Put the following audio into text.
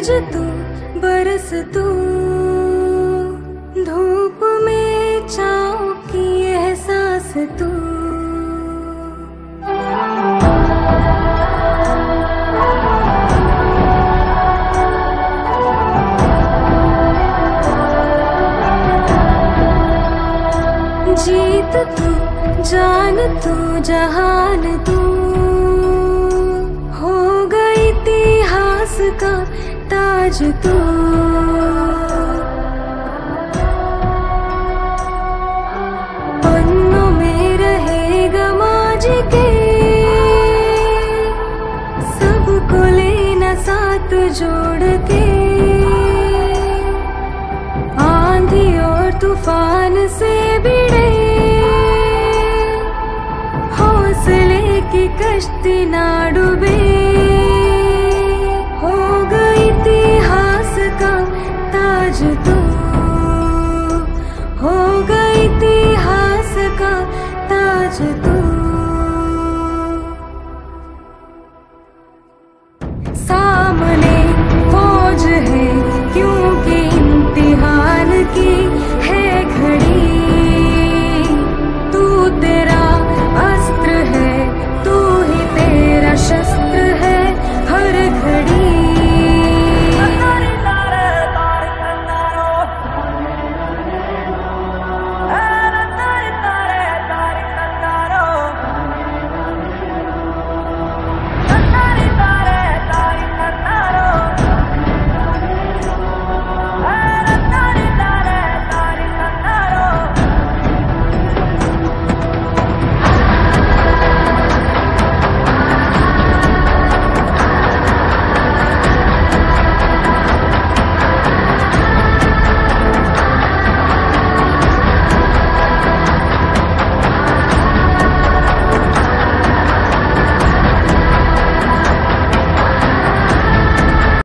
तेज तू बरस तू, धूप में छाँव की एहसास तू। जीत तू जान तू जहान तू, हो गई इतिहास का ताज तू। पन्नों में रहेगा माजी के, सबको लेना साथ जोड़ के। आंधी और तूफान से भिड़े हौसले की कश्ती ना डूबे, हो गई इतिहास का ताज तू, हो गई इतिहास का ताज तू।